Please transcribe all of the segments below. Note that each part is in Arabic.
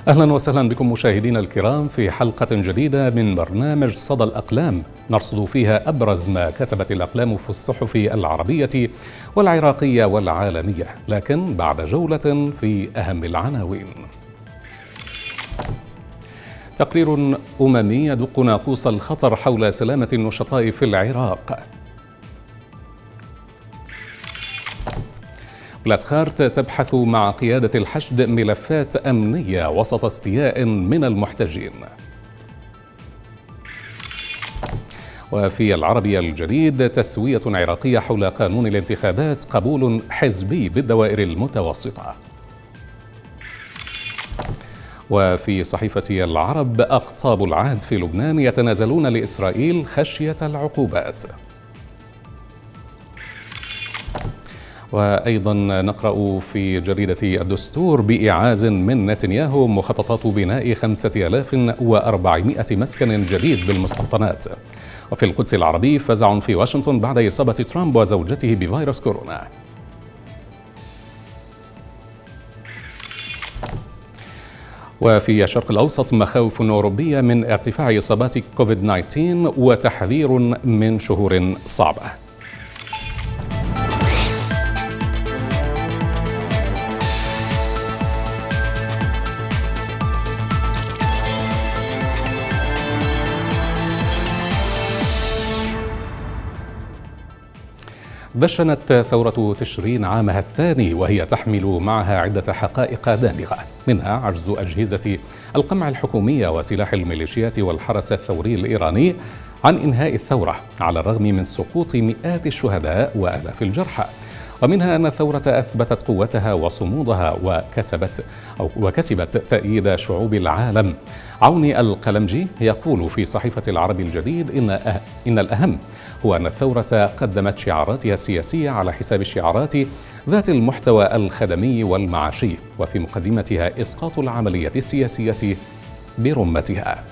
أهلا وسهلا بكم مشاهدينا الكرام في حلقة جديدة من برنامج صدى الأقلام، نرصد فيها أبرز ما كتبت الأقلام في الصحف العربية والعراقية والعالمية، لكن بعد جولة في أهم العناوين. تقرير أممي يدق ناقوس الخطر حول سلامة النشطاء في العراق. بلاسخارت تبحث مع قيادة الحشد ملفات أمنية وسط استياء من المحتجين. وفي العربي الجديد تسوية عراقية حول قانون الانتخابات، قبول حزبي بالدوائر المتوسطة. وفي صحيفة العرب أقطاب العهد في لبنان يتنازلون لإسرائيل خشية العقوبات. وأيضا نقرأ في جريدة الدستور بإعاز من نتنياهو مخططات بناء 5400 مسكن جديد بالمستوطنات. وفي القدس العربي فزع في واشنطن بعد إصابة ترامب وزوجته بفيروس كورونا. وفي الشرق الأوسط مخاوف أوروبية من ارتفاع إصابات كوفيد-19 وتحذير من شهور صعبة. دشنت ثورة تشرين عامها الثاني وهي تحمل معها عدة حقائق دامغة، منها عجز أجهزة القمع الحكومية وسلاح الميليشيات والحرس الثوري الإيراني عن إنهاء الثورة على الرغم من سقوط مئات الشهداء وآلاف الجرحى. ومنها أن الثورة أثبتت قوتها وصمودها وكسبت تأييد شعوب العالم. عوني القلمجي يقول في صحيفة العرب الجديد إن الأهم هو أن الثورة قدمت شعاراتها السياسية على حساب الشعارات ذات المحتوى الخدمي والمعاشي، وفي مقدمتها إسقاط العملية السياسية برمتها.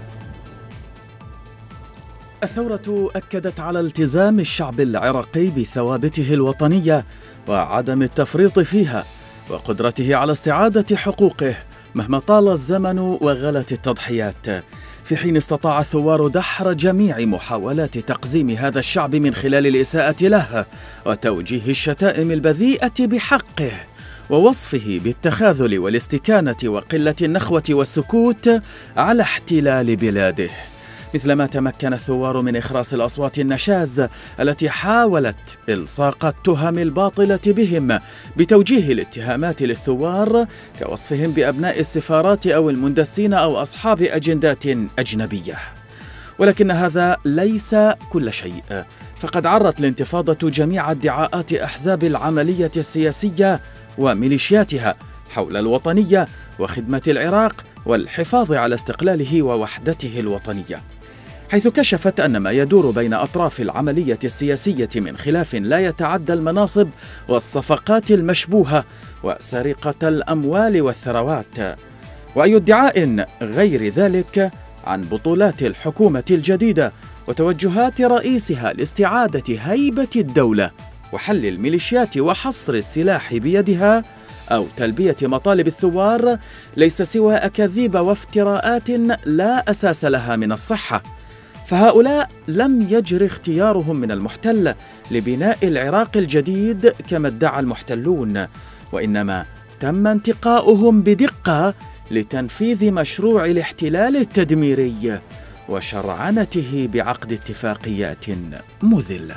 الثورة أكدت على التزام الشعب العراقي بثوابته الوطنية وعدم التفريط فيها، وقدرته على استعادة حقوقه مهما طال الزمن وغلت التضحيات، في حين استطاع الثوار دحر جميع محاولات تقزيم هذا الشعب من خلال الإساءة له وتوجيه الشتائم البذيئة بحقه ووصفه بالتخاذل والاستكانة وقلة النخوة والسكوت على احتلال بلاده. مثلما تمكن الثوار من إخراس الأصوات النشاز التي حاولت إلصاق التهم الباطلة بهم بتوجيه الاتهامات للثوار كوصفهم بأبناء السفارات أو المندسين أو أصحاب أجندات أجنبية. ولكن هذا ليس كل شيء، فقد عرت الانتفاضة جميع ادعاءات أحزاب العملية السياسية وميليشياتها حول الوطنية وخدمة العراق والحفاظ على استقلاله ووحدته الوطنية، حيث كشفت أن ما يدور بين أطراف العملية السياسية من خلاف لا يتعدى المناصب والصفقات المشبوهة وسرقة الأموال والثروات، وأي ادعاء غير ذلك عن بطولات الحكومة الجديدة وتوجهات رئيسها لاستعادة هيبة الدولة وحل الميليشيات وحصر السلاح بيدها أو تلبية مطالب الثوار ليس سوى أكاذيب وافتراءات لا أساس لها من الصحة. فهؤلاء لم يجر اختيارهم من المحتل لبناء العراق الجديد كما ادعى المحتلون، وإنما تم انتقاؤهم بدقة لتنفيذ مشروع الاحتلال التدميري وشرعنته بعقد اتفاقيات مذلة.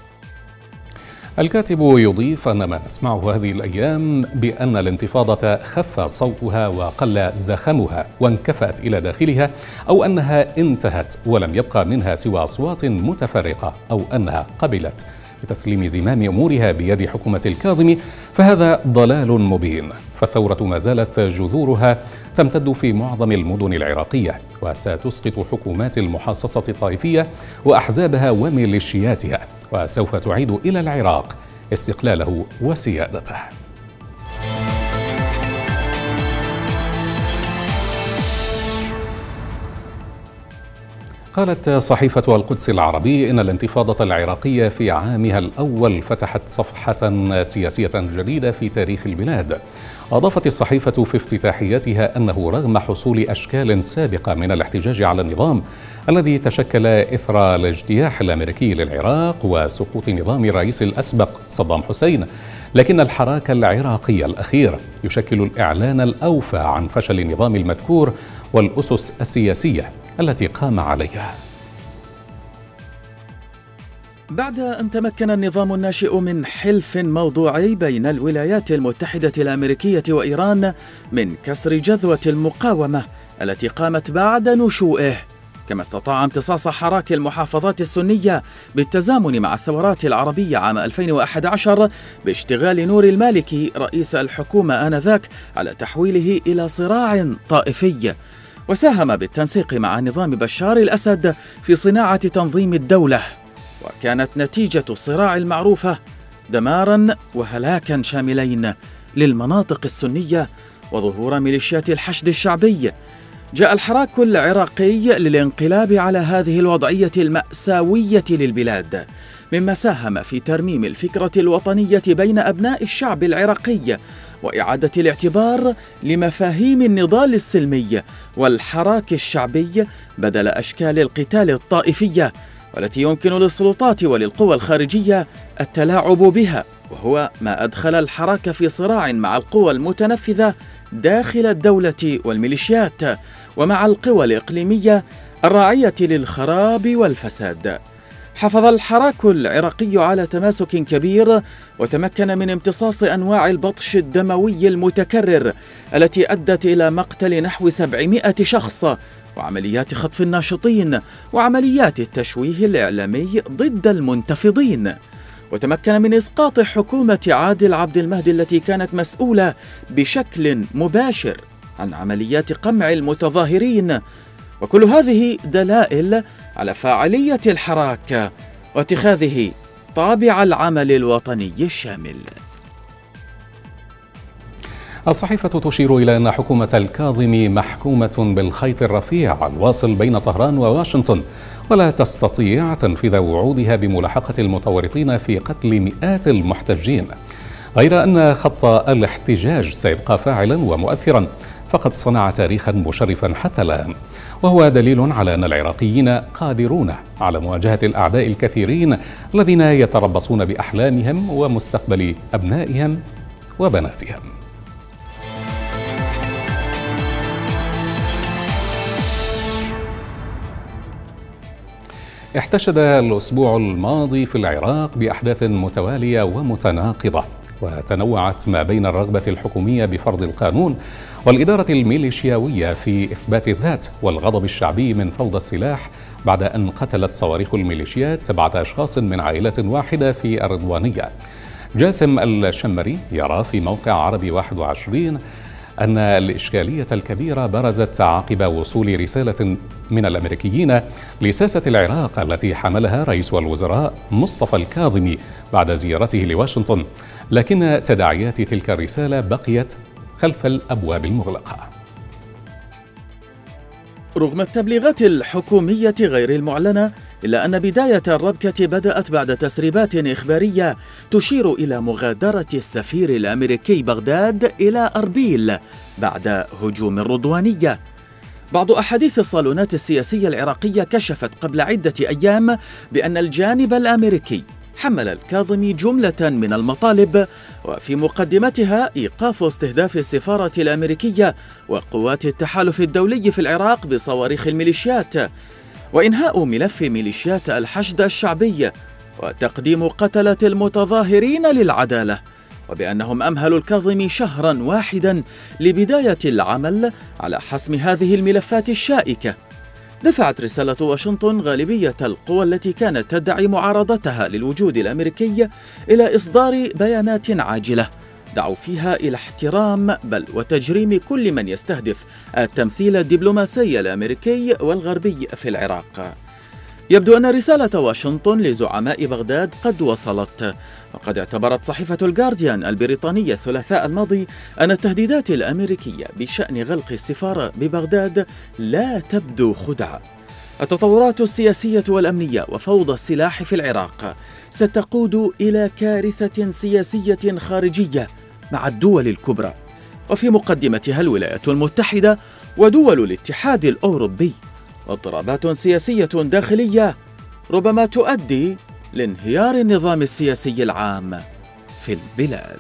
الكاتب يضيف أن ما نسمعه هذه الأيام بأن الانتفاضة خف صوتها وقل زخمها وانكفأت إلى داخلها، أو أنها انتهت ولم يبقى منها سوى أصوات متفرقة، أو أنها قبلت بتسليم زمام أمورها بيد حكومة الكاظمي، فهذا ضلال مبين. فالثورة ما زالت جذورها تمتد في معظم المدن العراقية، وستسقط حكومات المحاصصة الطائفية وأحزابها وميليشياتها، وسوف تعيد إلى العراق استقلاله وسيادته. قالت صحيفة القدس العربي إن الانتفاضة العراقية في عامها الأول فتحت صفحة سياسية جديدة في تاريخ البلاد، أضافت الصحيفة في افتتاحيتها أنه رغم حصول أشكال سابقة من الاحتجاج على النظام الذي تشكل إثر الاجتياح الأمريكي للعراق وسقوط نظام الرئيس الأسبق صدام حسين، لكن الحراك العراقي الأخير يشكل الإعلان الأوفى عن فشل النظام المذكور والأسس السياسية التي قام عليها. بعد أن تمكن النظام الناشئ من حلف موضوعي بين الولايات المتحدة الأمريكية وإيران من كسر جذوة المقاومة التي قامت بعد نشوئه، كما استطاع امتصاص حراك المحافظات السنية بالتزامن مع الثورات العربية عام 2011 باشتغال نور المالكي رئيس الحكومة آنذاك على تحويله إلى صراع طائفي، وساهم بالتنسيق مع نظام بشار الأسد في صناعة تنظيم الدولة، وكانت نتيجة الصراع المعروفة دماراً وهلاكاً شاملين للمناطق السنية وظهور ميليشيات الحشد الشعبي. جاء الحراك العراقي للانقلاب على هذه الوضعية المأساوية للبلاد، مما ساهم في ترميم الفكرة الوطنية بين أبناء الشعب العراقي وإعادة الاعتبار لمفاهيم النضال السلمي والحراك الشعبي بدل أشكال القتال الطائفية والتي يمكن للسلطات وللقوى الخارجية التلاعب بها، وهو ما أدخل الحراك في صراع مع القوى المتنفذة داخل الدولة والميليشيات ومع القوى الإقليمية الراعية للخراب والفساد. حافظ الحراك العراقي على تماسك كبير وتمكن من امتصاص أنواع البطش الدموي المتكرر التي أدت إلى مقتل نحو 700 شخص وعمليات خطف الناشطين وعمليات التشويه الإعلامي ضد المنتفضين، وتمكن من إسقاط حكومة عادل عبد المهدي التي كانت مسؤولة بشكل مباشر عن عمليات قمع المتظاهرين. وكل هذه دلائل على فاعلية الحراك واتخاذه طابع العمل الوطني الشامل. الصحيفة تشير إلى أن حكومة الكاظمي محكومة بالخيط الرفيع الواصل بين طهران وواشنطن، ولا تستطيع تنفيذ وعودها بملاحقة المتورطين في قتل مئات المحتجين، غير أن خط الاحتجاج سيبقى فاعلا ومؤثرا، فقد صنع تاريخا مشرفا حتى الآن، وهو دليل على أن العراقيين قادرون على مواجهة الأعداء الكثيرين الذين يتربصون بأحلامهم ومستقبل أبنائهم وبناتهم. احتشد الأسبوع الماضي في العراق بأحداث متوالية ومتناقضة، وتنوعت ما بين الرغبة الحكومية بفرض القانون والإدارة الميليشياوية في إثبات الذات والغضب الشعبي من فوضى السلاح بعد أن قتلت صواريخ الميليشيات 7 أشخاص من عائلة واحدة في الرضوانية. جاسم الشمري يرى في موقع عربي 21 أن الإشكالية الكبيرة برزت عقب وصول رسالة من الأمريكيين لساسة العراق التي حملها رئيس الوزراء مصطفى الكاظمي بعد زيارته لواشنطن، لكن تداعيات تلك الرسالة بقيت خلف الأبواب المغلقة. رغم التبليغات الحكومية غير المعلنة، إلا أن بداية الربكة بدأت بعد تسريبات إخبارية تشير إلى مغادرة السفير الأمريكي بغداد إلى أربيل بعد هجوم الرضوانية. بعض أحاديث الصالونات السياسية العراقية كشفت قبل عدة أيام بأن الجانب الأمريكي حمل الكاظمي جملة من المطالب، وفي مقدمتها إيقاف استهداف السفارة الأمريكية وقوات التحالف الدولي في العراق بصواريخ الميليشيات، وإنهاء ملف ميليشيات الحشد الشعبي، وتقديم قتلة المتظاهرين للعدالة، وبأنهم أمهلوا الكاظمي شهرا واحدا لبداية العمل على حسم هذه الملفات الشائكة. دفعت رسالة واشنطن غالبية القوى التي كانت تدعي معارضتها للوجود الأمريكي إلى إصدار بيانات عاجلة دعوا فيها إلى احترام بل وتجريم كل من يستهدف التمثيل الدبلوماسي الأمريكي والغربي في العراق. يبدو أن رسالة واشنطن لزعماء بغداد قد وصلت، وقد اعتبرت صحيفة الجارديان البريطانية الثلاثاء الماضي أن التهديدات الأمريكية بشأن غلق السفارة ببغداد لا تبدو خدعة. التطورات السياسية والأمنية وفوضى السلاح في العراق ستقود إلى كارثة سياسية خارجية مع الدول الكبرى، وفي مقدمتها الولايات المتحدة ودول الاتحاد الأوروبي، واضطرابات سياسية داخلية ربما تؤدي لانهيار النظام السياسي العام في البلاد.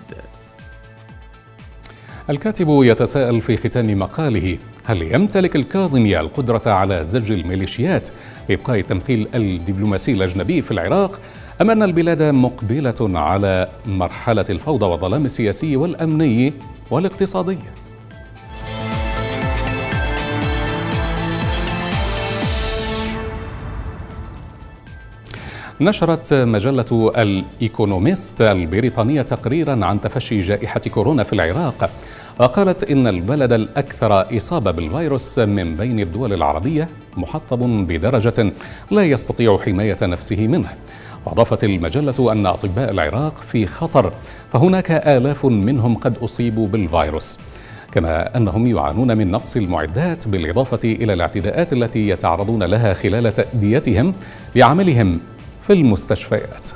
الكاتب يتساءل في ختام مقاله: هل يمتلك الكاظمي القدرة على زج الميليشيات لإبقاء التمثيل الدبلوماسي الأجنبي في العراق، أم أن البلاد مقبلة على مرحلة الفوضى والظلام السياسي والأمني والاقتصادي؟ نشرت مجلة الإيكونوميست البريطانية تقريرا عن تفشي جائحة كورونا في العراق، وقالت إن البلد الأكثر إصابة بالفيروس من بين الدول العربية محطب بدرجة لا يستطيع حماية نفسه منه. وأضافت المجلة أن أطباء العراق في خطر، فهناك آلاف منهم قد أصيبوا بالفيروس، كما أنهم يعانون من نقص المعدات بالإضافة إلى الاعتداءات التي يتعرضون لها خلال تأديتهم لعملهم في المستشفيات.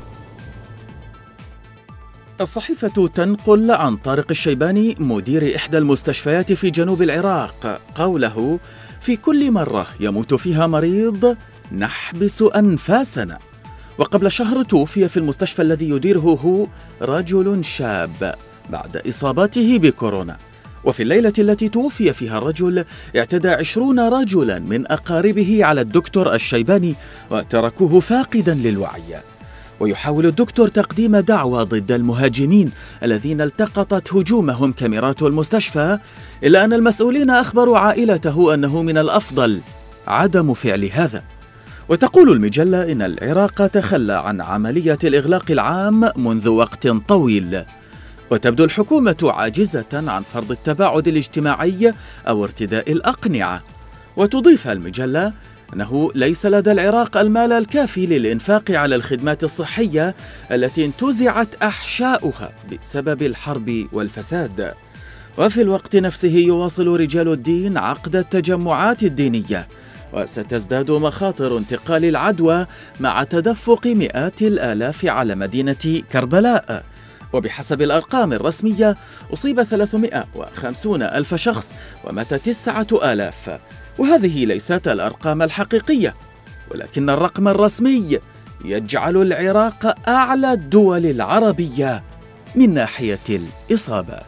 الصحيفة تنقل عن طارق الشيباني مدير إحدى المستشفيات في جنوب العراق قوله: في كل مرة يموت فيها مريض نحبس أنفاسنا. وقبل شهر توفي في المستشفى الذي يديره هو رجل شاب بعد إصابته بكورونا، وفي الليلة التي توفي فيها الرجل اعتدى 20 رجلا من أقاربه على الدكتور الشيباني وتركوه فاقدا للوعي. ويحاول الدكتور تقديم دعوى ضد المهاجمين الذين التقطت هجومهم كاميرات المستشفى، إلا أن المسؤولين أخبروا عائلته أنه من الأفضل عدم فعل هذا. وتقول المجلة إن العراق تخلى عن عملية الإغلاق العام منذ وقت طويل، وتبدو الحكومة عاجزة عن فرض التباعد الاجتماعي أو ارتداء الأقنعة. وتضيف المجلة أنه ليس لدى العراق المال الكافي للإنفاق على الخدمات الصحية التي انتزعت أحشاؤها بسبب الحرب والفساد. وفي الوقت نفسه يواصل رجال الدين عقد التجمعات الدينية، وستزداد مخاطر انتقال العدوى مع تدفق مئات الآلاف على مدينة كربلاء. وبحسب الأرقام الرسمية أصيب 350 ألف شخص ومات 9,000، وهذه ليست الأرقام الحقيقية، ولكن الرقم الرسمي يجعل العراق أعلى الدول العربية من ناحية الإصابات.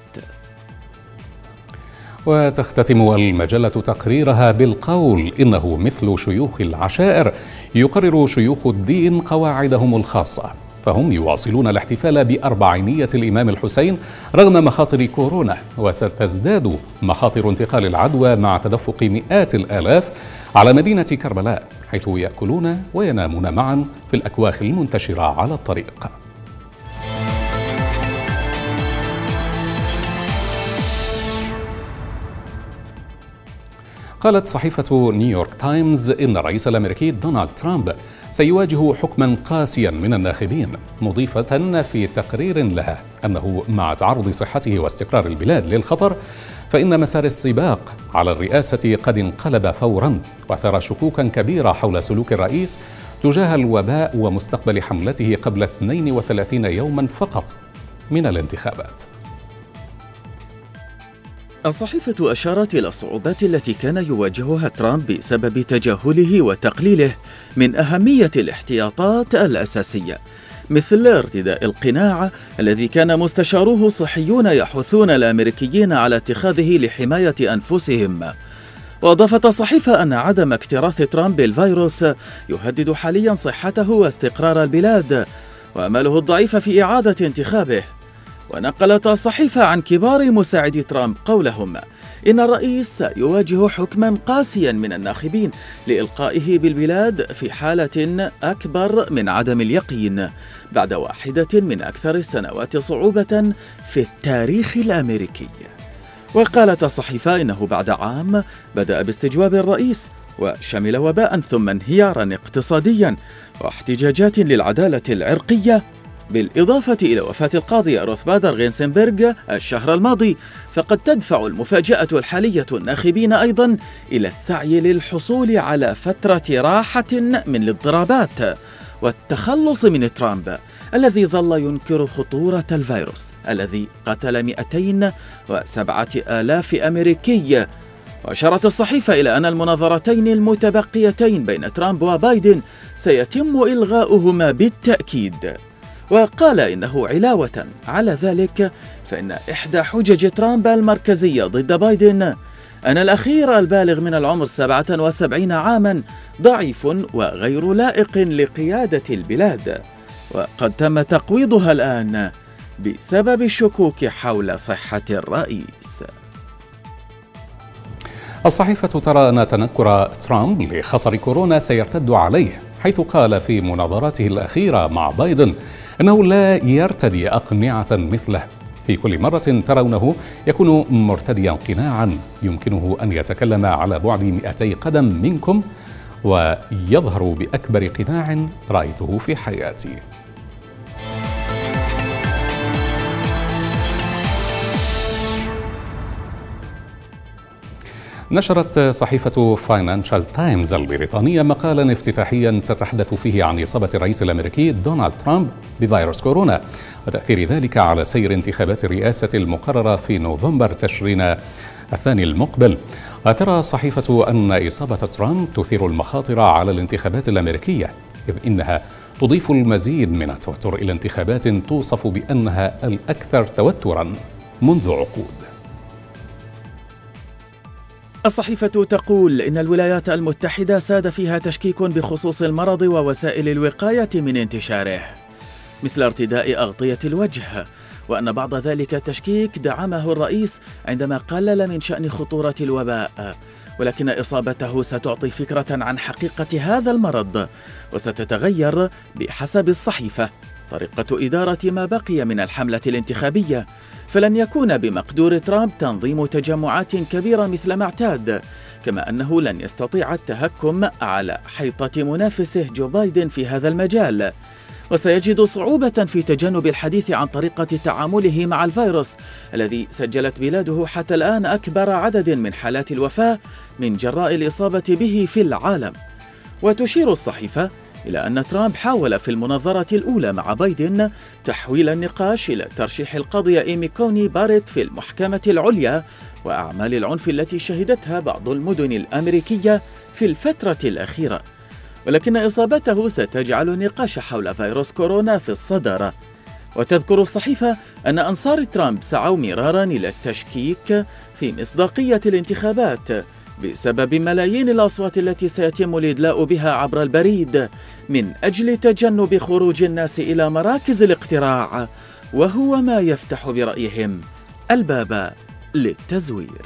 وتختتم المجلة تقريرها بالقول: إنه مثل شيوخ العشائر يقرر شيوخ الدين قواعدهم الخاصة، فهم يواصلون الاحتفال بأربعينية الإمام الحسين رغم مخاطر كورونا، وستزداد مخاطر انتقال العدوى مع تدفق مئات الآلاف على مدينة كربلاء، حيث يأكلون وينامون معا في الأكواخ المنتشرة على الطريق. قالت صحيفة نيويورك تايمز إن الرئيس الأمريكي دونالد ترامب سيواجه حكما قاسيا من الناخبين، مضيفة في تقرير لها أنه مع تعرض صحته واستقرار البلاد للخطر فإن مسار السباق على الرئاسة قد انقلب فورا، وأثار شكوكا كبيرة حول سلوك الرئيس تجاه الوباء ومستقبل حملته قبل 32 يوما فقط من الانتخابات. الصحيفة أشارت إلى الصعوبات التي كان يواجهها ترامب بسبب تجاهله وتقليله من أهمية الاحتياطات الأساسية، مثل ارتداء القناع الذي كان مستشاروه الصحيون يحثون الأمريكيين على اتخاذه لحماية أنفسهم. وأضافت الصحيفة أن عدم اكتراث ترامب بالفيروس يهدد حاليا صحته واستقرار البلاد وأمله الضعيف في إعادة انتخابه. ونقلت الصحيفة عن كبار مساعدي ترامب قولهم إن الرئيس يواجه حكما قاسيا من الناخبين لإلقائه بالبلاد في حالة أكبر من عدم اليقين بعد واحدة من أكثر السنوات صعوبة في التاريخ الأمريكي. وقالت الصحيفة إنه بعد عام بدأ باستجواب الرئيس، وشمل وباء ثم انهيارا اقتصاديا واحتجاجات للعدالة العرقية، بالإضافة إلى وفاة القاضية روث بادر غينسنبرغ الشهر الماضي، فقد تدفع المفاجأة الحالية الناخبين أيضا إلى السعي للحصول على فترة راحة من الاضطرابات. والتخلص من ترامب الذي ظل ينكر خطورة الفيروس الذي قتل 207,000 أمريكي. وأشارت الصحيفة إلى أن المناظرتين المتبقيتين بين ترامب وبايدن سيتم إلغاؤهما بالتأكيد. وقال إنه علاوة على ذلك فإن إحدى حجج ترامب المركزية ضد بايدن أن الأخير البالغ من العمر 77 عاما ضعيف وغير لائق لقيادة البلاد، وقد تم تقويضها الآن بسبب الشكوك حول صحة الرئيس. الصحيفة ترى أن تنكر ترامب لخطر كورونا سيرتد عليه، حيث قال في مناظراته الأخيرة مع بايدن أنه لا يرتدي أقنعة مثله. في كل مرة ترونه يكون مرتديا قناعا يمكنه أن يتكلم على بعد 200 قدم منكم، ويظهر بأكبر قناع رأيته في حياتي. نشرت صحيفة فاينانشال تايمز البريطانية مقالا افتتاحيا تتحدث فيه عن إصابة الرئيس الأمريكي دونالد ترامب بفيروس كورونا وتأثير ذلك على سير انتخابات الرئاسة المقررة في نوفمبر تشرين الثاني المقبل. وترى الصحيفة أن إصابة ترامب تثير المخاطر على الانتخابات الأمريكية، إذ إنها تضيف المزيد من التوتر إلى انتخابات توصف بأنها الأكثر توترا منذ عقود. الصحيفة تقول إن الولايات المتحدة ساد فيها تشكيك بخصوص المرض ووسائل الوقاية من انتشاره، مثل ارتداء أغطية الوجه، وأن بعض ذلك التشكيك دعمه الرئيس عندما قلل من شأن خطورة الوباء، ولكن إصابته ستعطي فكرة عن حقيقة هذا المرض، وستتغير بحسب الصحيفة طريقة إدارة ما بقي من الحملة الانتخابية، فلن يكون بمقدور ترامب تنظيم تجمعات كبيرة مثل ما اعتاد، كما أنه لن يستطيع التهكم على حيطة منافسه جو بايدن في هذا المجال، وسيجد صعوبة في تجنب الحديث عن طريقة تعامله مع الفيروس الذي سجلت بلاده حتى الآن أكبر عدد من حالات الوفاة من جراء الإصابة به في العالم. وتشير الصحيفة إلى أن ترامب حاول في المناظرة الأولى مع بايدن تحويل النقاش إلى ترشيح القاضية إيمي كوني باريت في المحكمة العليا وأعمال العنف التي شهدتها بعض المدن الأمريكية في الفترة الأخيرة، ولكن إصابته ستجعل النقاش حول فيروس كورونا في الصدارة. وتذكر الصحيفة أن أنصار ترامب سعوا مرارا إلى التشكيك في مصداقية الانتخابات بسبب ملايين الأصوات التي سيتم الإدلاء بها عبر البريد من أجل تجنب خروج الناس إلى مراكز الاقتراع، وهو ما يفتح برأيهم الباب للتزوير.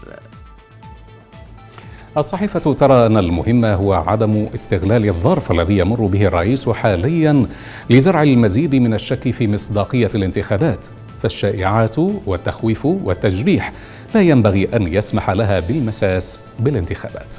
الصحيفة ترى أن المهم هو عدم استغلال الظرف الذي يمر به الرئيس حاليا لزرع المزيد من الشك في مصداقية الانتخابات، فالشائعات والتخويف والتجريح لا ينبغي أن يسمح لها بالمساس بالانتخابات.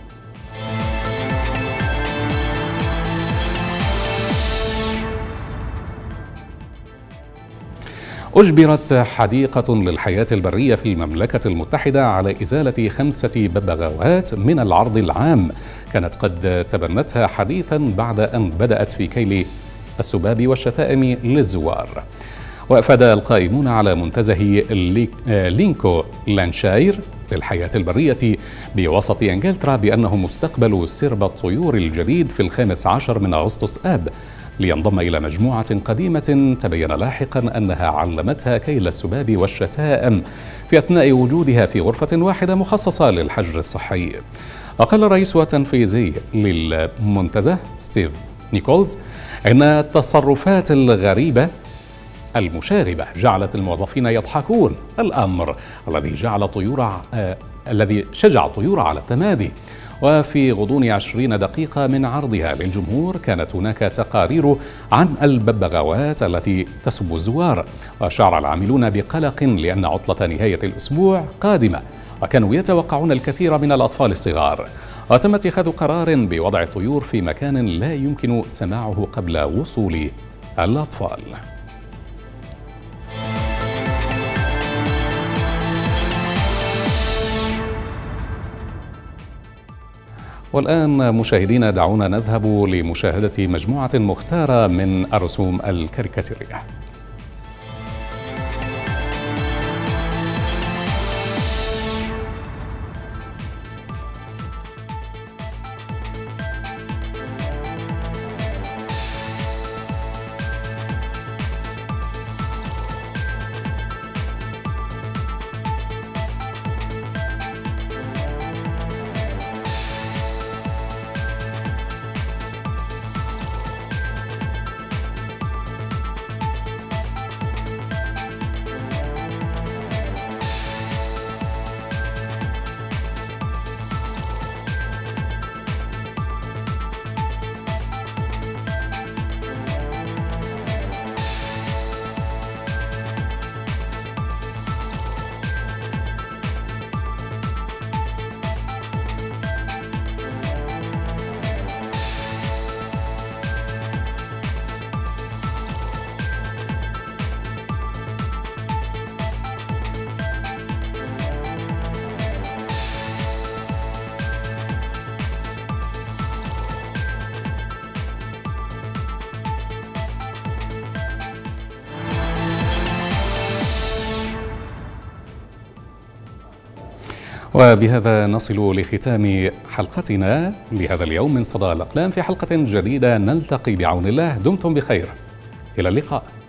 أجبرت حديقة للحياة البرية في المملكة المتحدة على إزالة 5 ببغاوات من العرض العام كانت قد تبنتها حديثا بعد أن بدأت في كيل السباب والشتائم للزوار. وأفاد القائمون على منتزه لينكو لانشاير للحياة البرية بوسط إنجلترا بأنهم استقبلوا سرب الطيور الجديد في 15 من أغسطس آب لينضم إلى مجموعة قديمة تبين لاحقا أنها علمتها كيل السباب والشتائم في أثناء وجودها في غرفة واحدة مخصصة للحجر الصحي. وقال الرئيس التنفيذي للمنتزه ستيف نيكولز إن التصرفات الغريبة المشاغبة جعلت الموظفين يضحكون، الأمر الذي شجع الطيور على التمادي. وفي غضون 20 دقيقة من عرضها للجمهور كانت هناك تقارير عن الببغاوات التي تسب الزوار، وشعر العاملون بقلق لأن عطلة نهاية الأسبوع قادمة وكانوا يتوقعون الكثير من الأطفال الصغار. وتم اتخاذ قرار بوضع الطيور في مكان لا يمكن سماعه قبل وصول الأطفال. والآن مشاهدينا دعونا نذهب لمشاهدة مجموعة مختارة من الرسوم الكاريكاتيرية. وبهذا نصل لختام حلقتنا لهذا اليوم من صدى الأقلام. في حلقة جديدة نلتقي بعون الله. دمتم بخير، إلى اللقاء.